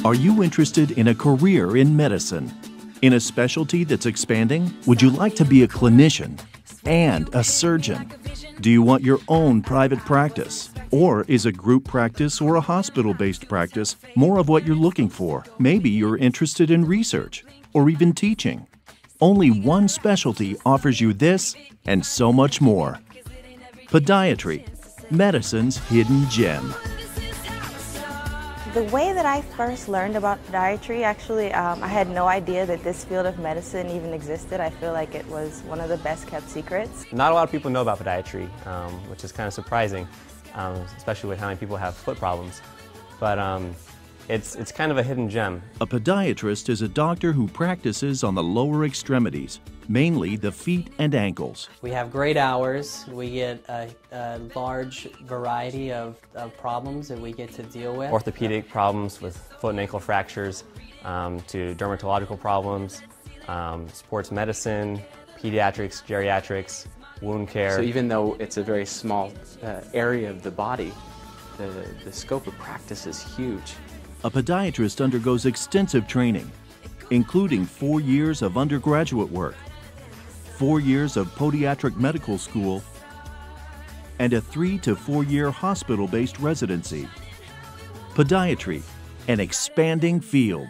Are you interested in a career in medicine? In a specialty that's expanding? Would you like to be a clinician and a surgeon? Do you want your own private practice? Or is a group practice or a hospital-based practice more of what you're looking for? Maybe you're interested in research or even teaching. Only one specialty offers you this and so much more. Podiatry, medicine's hidden gem. The way that I first learned about podiatry, actually, I had no idea that this field of medicine even existed. I feel like it was one of the best kept secrets. Not a lot of people know about podiatry, which is kind of surprising, especially with how many people have foot problems. But it's kind of a hidden gem. A podiatrist is a doctor who practices on the lower extremities, mainly the feet and ankles. We have great hours. We get a large variety of problems that we get to deal with. Orthopedic problems with foot and ankle fractures, to dermatological problems, sports medicine, pediatrics, geriatrics, wound care. So even though it's a very small area of the body, the scope of practice is huge. A podiatrist undergoes extensive training, including 4 years of undergraduate work, 4 years of podiatric medical school, and a 3 to 4 year hospital-based residency. Podiatry, an expanding field.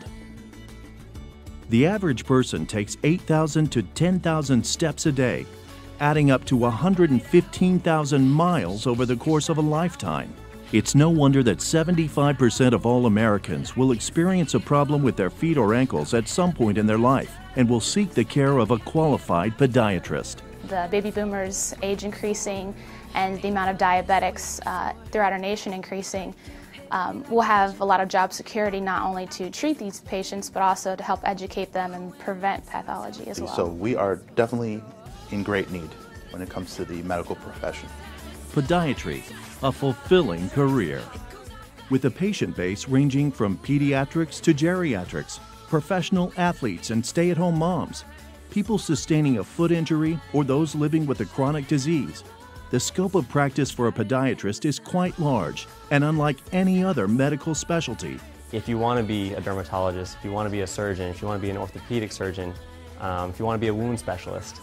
The average person takes 8,000 to 10,000 steps a day, adding up to 115,000 miles over the course of a lifetime. It's no wonder that 75% of all Americans will experience a problem with their feet or ankles at some point in their life and will seek the care of a qualified podiatrist. The baby boomers age increasing and the amount of diabetics throughout our nation increasing, we'll have a lot of job security not only to treat these patients but also to help educate them and prevent pathology as well. So we are definitely in great need when it comes to the medical profession. Podiatry, a fulfilling career. With a patient base ranging from pediatrics to geriatrics, professional athletes and stay-at-home moms, people sustaining a foot injury, or those living with a chronic disease, the scope of practice for a podiatrist is quite large and unlike any other medical specialty. If you want to be a dermatologist, if you want to be a surgeon, if you want to be an orthopedic surgeon, if you want to be a wound specialist,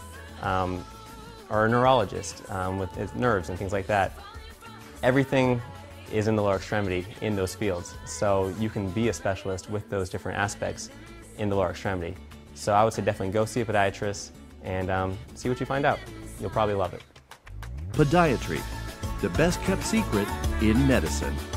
or a neurologist with nerves and things like that, everything is in the lower extremity in those fields. So you can be a specialist with those different aspects in the lower extremity. So I would say definitely go see a podiatrist and see what you find out. You'll probably love it. Podiatry, the best kept secret in medicine.